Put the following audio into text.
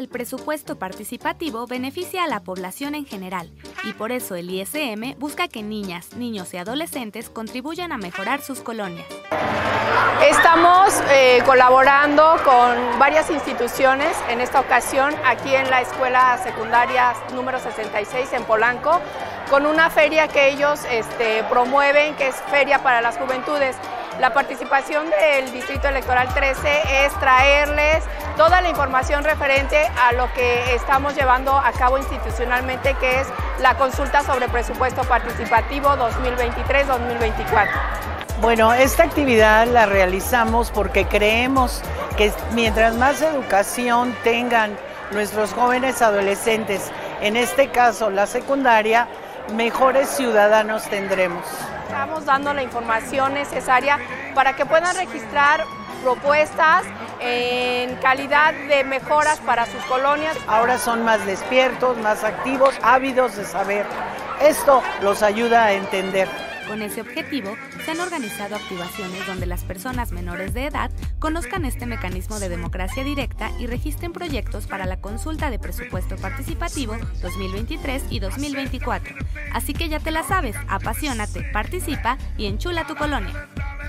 El presupuesto participativo beneficia a la población en general y por eso el ISM busca que niñas, niños y adolescentes contribuyan a mejorar sus colonias. Estamos colaborando con varias instituciones, en esta ocasión aquí en la Escuela Secundaria número 66 en Polanco, con una feria que ellos promueven, que es Feria para las Juventudes. La participación del Distrito Electoral 13 es traerles toda la información referente a lo que estamos llevando a cabo institucionalmente, que es la consulta sobre presupuesto participativo 2023-2024. Bueno, esta actividad la realizamos porque creemos que mientras más educación tengan nuestros jóvenes adolescentes, en este caso la secundaria, mejores ciudadanos tendremos. Estamos dando la información necesaria para que puedan registrar propuestas en calidad de mejoras para sus colonias. Ahora son más despiertos, más activos, ávidos de saber. Esto los ayuda a entender. Con ese objetivo, se han organizado activaciones donde las personas menores de edad conozcan este mecanismo de democracia directa y registren proyectos para la consulta de presupuesto participativo 2023 y 2024. Así que ya te la sabes, apasionate, participa y enchula tu colonia.